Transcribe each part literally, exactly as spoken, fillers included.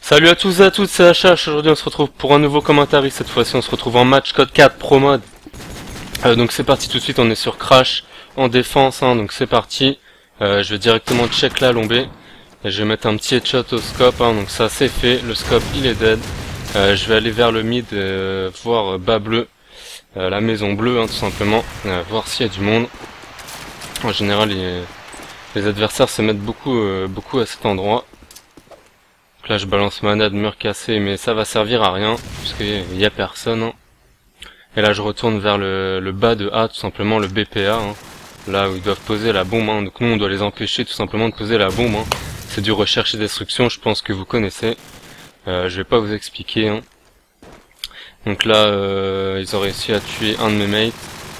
Salut à tous et à toutes, c'est H H. Aujourd'hui on se retrouve pour un nouveau commentaire. Cette fois-ci on se retrouve en match code quatre pro mode. Euh, donc c'est parti tout de suite, on est sur Crash en défense, hein, donc c'est parti. Euh, je vais directement check la lombée et je vais mettre un petit headshot au scope, hein, donc ça c'est fait, le scope il est dead. Euh, je vais aller vers le mid, euh, voir bas bleu, euh, la maison bleue, hein, tout simplement, euh, voir s'il y a du monde. En général les, les adversaires se mettent beaucoup, euh, beaucoup à cet endroit. Donc là je balance manade, mur cassé, mais ça va servir à rien parce qu'il y a personne, hein. Et là je retourne vers le, le bas de A, tout simplement le B P A, hein, là où ils doivent poser la bombe, hein. Donc nous on doit les empêcher tout simplement de poser la bombe, hein. C'est du recherche et destruction, je pense que vous connaissez. Euh, je vais pas vous expliquer, hein. Donc là euh, ils ont réussi à tuer un de mes mates.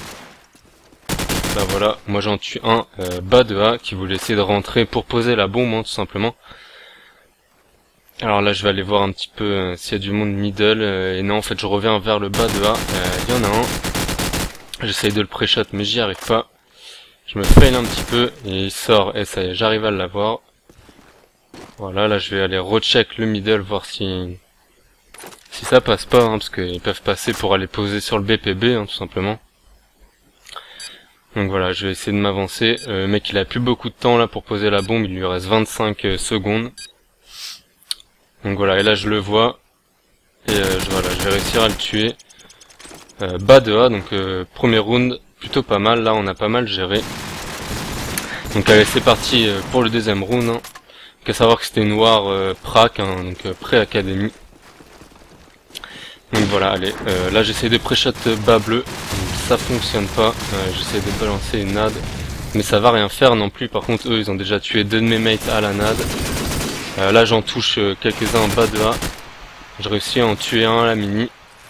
Là voilà, moi j'en tue un euh, bas de A qui voulait essayer de rentrer pour poser la bombe, hein, tout simplement. Alors là je vais aller voir un petit peu euh, s'il y a du monde middle, euh, et non en fait je reviens vers le bas de A, il euh, y en a un. J'essaye de le pré-shot mais j'y arrive pas. Je me fail un petit peu et il sort et ça y est, j'arrive à l'avoir. Voilà, là je vais aller recheck le middle, voir si si ça passe pas, hein, parce qu'ils peuvent passer pour aller poser sur le B P B, hein, tout simplement. Donc voilà, je vais essayer de m'avancer. Euh, le mec il a plus beaucoup de temps là pour poser la bombe, il lui reste vingt-cinq euh, secondes. Donc voilà, et là je le vois, et euh, je, voilà, je vais réussir à le tuer. Euh, bas de A, donc euh, premier round, plutôt pas mal, là on a pas mal géré. Donc allez, c'est parti euh, pour le deuxième round, hein. Donc à savoir que c'était noir euh, prac, hein, donc euh, pré-académie. Donc voilà, allez, euh, là j'essaie de pré-shot bas bleu, donc ça fonctionne pas, euh, j'essaie de balancer une nade, mais ça va rien faire non plus. Par contre eux ils ont déjà tué deux de mes mates à la nade. Euh, là j'en touche euh, quelques-uns en bas de A. Je réussis à en tuer un à la mini.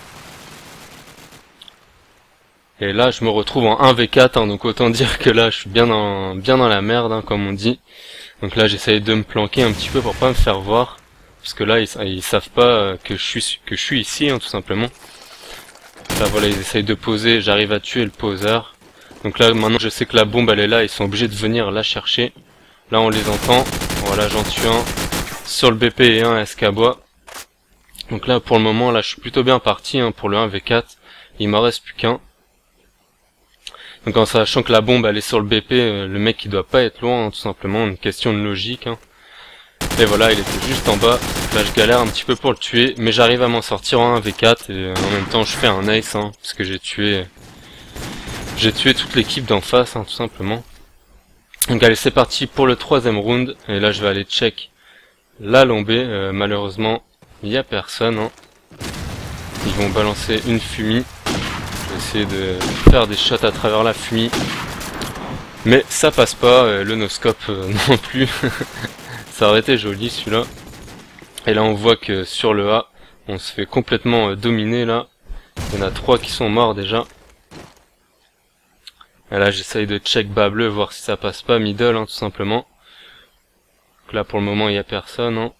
Et là je me retrouve en un v quatre, hein, donc autant dire que là je suis bien dans, bien dans la merde, hein, comme on dit. Donc là j'essaye de me planquer un petit peu pour pas me faire voir. Parce que là ils, ils savent pas que je suis, que je suis ici, hein, tout simplement. Là voilà, ils essayent de poser, j'arrive à tuer le poseur. Donc là maintenant je sais que la bombe elle est là, ils sont obligés de venir la chercher. Là on les entend, voilà j'en tue un. Sur le B P et un S K bois. Donc là pour le moment là je suis plutôt bien parti, hein, pour le un v quatre. Il m'en reste plus qu'un. Donc en sachant que la bombe elle est sur le B P, euh, le mec il doit pas être loin, hein, tout simplement, une question de logique, hein. Et voilà, il était juste en bas. Là je galère un petit peu pour le tuer, mais j'arrive à m'en sortir en un v quatre, et euh, en même temps je fais un ace, hein, parce que j'ai tué j'ai tué toute l'équipe d'en face, hein, tout simplement. Donc allez, c'est parti pour le troisième round, et là je vais aller check la lombée. Euh, malheureusement il y a personne, hein. Ils vont balancer une fumée. Je vais essayer de faire des shots à travers la fumée, mais ça passe pas. Euh, le no-scope euh, non plus. Ça aurait été joli celui-là. Et là on voit que sur le A on se fait complètement euh, dominer. Là il y en a trois qui sont morts déjà. Et là j'essaye de check bas bleu, voir si ça passe pas middle, hein, tout simplement. Donc là pour le moment il y a personne, hein.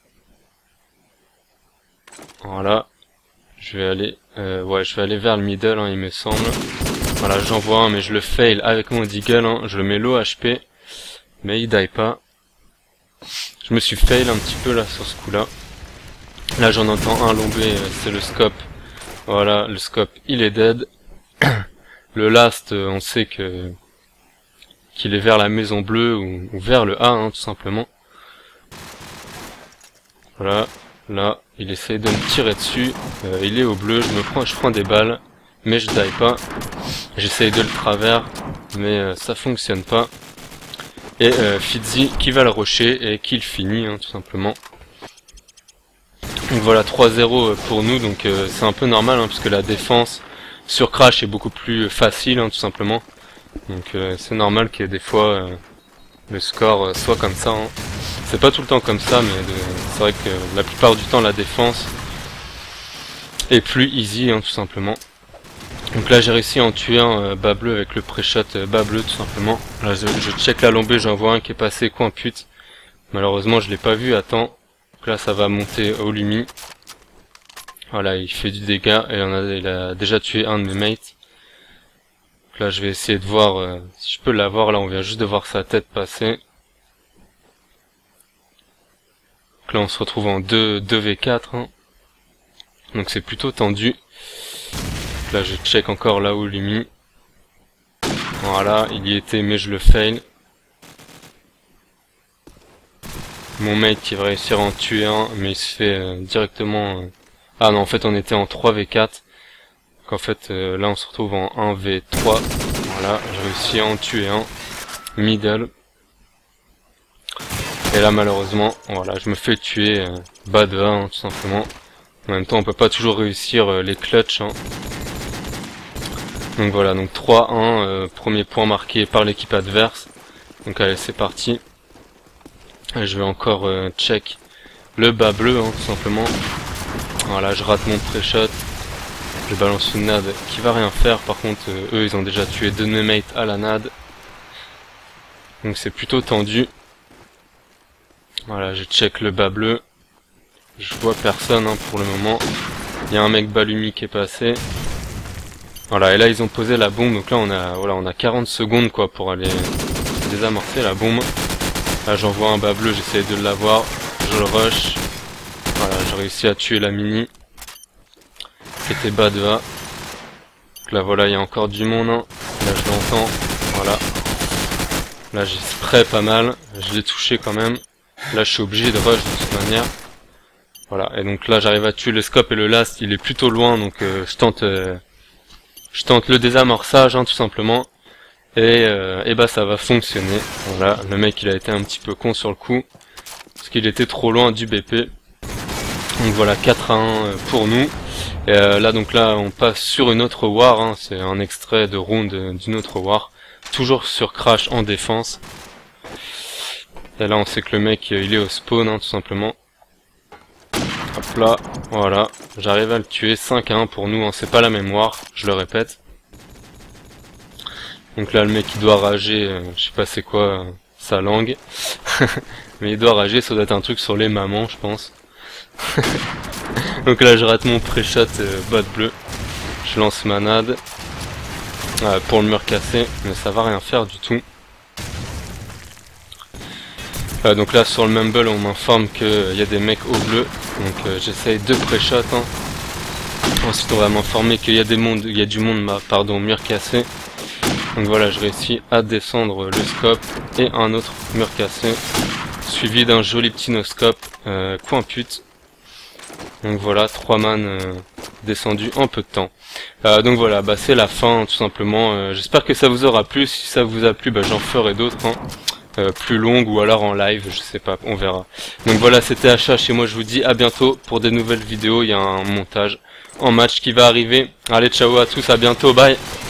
Voilà, je vais aller euh, ouais je vais aller vers le middle, hein, il me semble. Voilà, j'en vois un mais je le fail avec mon deagle, hein. Je le mets low H P mais il die pas. Je me suis fail un petit peu là sur ce coup là. Là j'en entends un lombé, euh, c'est le scope. Voilà, le scope il est dead. Le last euh, on sait que qu'il est vers la maison bleue ou, ou vers le A, hein, tout simplement. Voilà, là il essaye de me tirer dessus, euh, il est au bleu, je me prends, je prends des balles, mais je die pas. J'essaye de le travers, mais euh, ça fonctionne pas. Et euh, Fitzy qui va le rusher et qui le finit, hein, tout simplement. Donc voilà, trois zéro pour nous, donc euh, c'est un peu normal, hein, parce que la défense sur Crash est beaucoup plus facile, hein, tout simplement. Donc euh, c'est normal que des fois euh, le score euh, soit comme ça, hein. C'est pas tout le temps comme ça, mais c'est vrai que la plupart du temps la défense est plus easy, hein, tout simplement. Donc là j'ai réussi à en tuer un euh, bas bleu avec le pré-shot euh, bas bleu, tout simplement. Là je, je check la lombée, j'en vois un qui est passé coin pute. Malheureusement je l'ai pas vu à temps. Donc là ça va monter au lumi. Voilà, il fait du dégât et on a, il a déjà tué un de mes mates. Donc là je vais essayer de voir euh, si je peux l'avoir. Là on vient juste de voir sa tête passer. Donc là on se retrouve en deux v quatre, hein. Donc c'est plutôt tendu. Là je check encore là où lui. Voilà, il y était mais je le fail. Mon mate qui va réussir à en tuer un, mais il se fait euh, directement... Euh... Ah non, en fait on était en trois v quatre. Donc en fait euh, là on se retrouve en un v trois. Voilà, j'ai réussi à en tuer un. Middle. Et là malheureusement, voilà, je me fais tuer euh, bas de un, hein, tout simplement. En même temps on peut pas toujours réussir euh, les clutches, hein. Donc voilà, donc trois un, euh, premier point marqué par l'équipe adverse. Donc allez, c'est parti. Et je vais encore euh, check le bas bleu, hein, tout simplement. Voilà, je rate mon pré-shot. Je balance une nade qui va rien faire. Par contre, euh, eux, ils ont déjà tué deux de mes mates à la nade. Donc c'est plutôt tendu. Voilà, je check le bas bleu. Je vois personne, hein, pour le moment. Il y a un mec Balumi qui est passé. Voilà, et là ils ont posé la bombe. Donc là on a voilà, on a quarante secondes quoi pour aller désamorcer la bombe. Là j'envoie un bas bleu, j'essaie de l'avoir. Je le rush. Voilà, j'ai réussi à tuer la mini. Qui était bas de A. Donc là voilà, il y a encore du monde, hein. Là je l'entends. Voilà. Là j'ai spray pas mal. Je l'ai touché quand même. Là je suis obligé de rush de toute manière. Voilà, et donc là j'arrive à tuer le scope et le last, il est plutôt loin, donc euh, je tente euh, je tente le désamorçage, hein, tout simplement. Et, euh, et bah ça va fonctionner. Voilà, le mec il a été un petit peu con sur le coup, parce qu'il était trop loin du B P. Donc voilà, quatre à un pour nous. Et euh, là donc là on passe sur une autre war, hein, c'est un extrait de round d'une autre war. Toujours sur crash en défense. Et là on sait que le mec il est au spawn, hein, tout simplement. Hop là, voilà, j'arrive à le tuer, cinq à un pour nous, hein, c'est pas la même war, je le répète. Donc là le mec il doit rager, euh, je sais pas c'est quoi euh, sa langue, mais il doit rager, ça doit être un truc sur les mamans je pense. Donc là je rate mon pré-shot euh, bot bleu, je lance ma nade euh, pour le mur cassé, mais ça va rien faire du tout. Euh, donc là sur le Mumble on m'informe qu'il euh, y a des mecs au bleu, donc euh, j'essaye deux pré-shots, hein. Ensuite on va m'informer qu'il y a des mondes, il y a du monde, pardon, mur cassé. Donc voilà, je réussis à descendre le scope et un autre mur cassé, suivi d'un joli petit no-scope, euh, coin pute. Donc voilà, trois man euh, descendus en peu de temps. Euh, donc voilà, bah c'est la fin tout simplement. Euh, J'espère que ça vous aura plu. Si ça vous a plu, bah j'en ferai d'autres, hein. Euh, plus longue ou alors en live, je sais pas, on verra. Donc voilà, c'était Achat chez moi, je vous dis à bientôt pour des nouvelles vidéos, il y a un montage en match qui va arriver. Allez, ciao à tous, à bientôt, bye.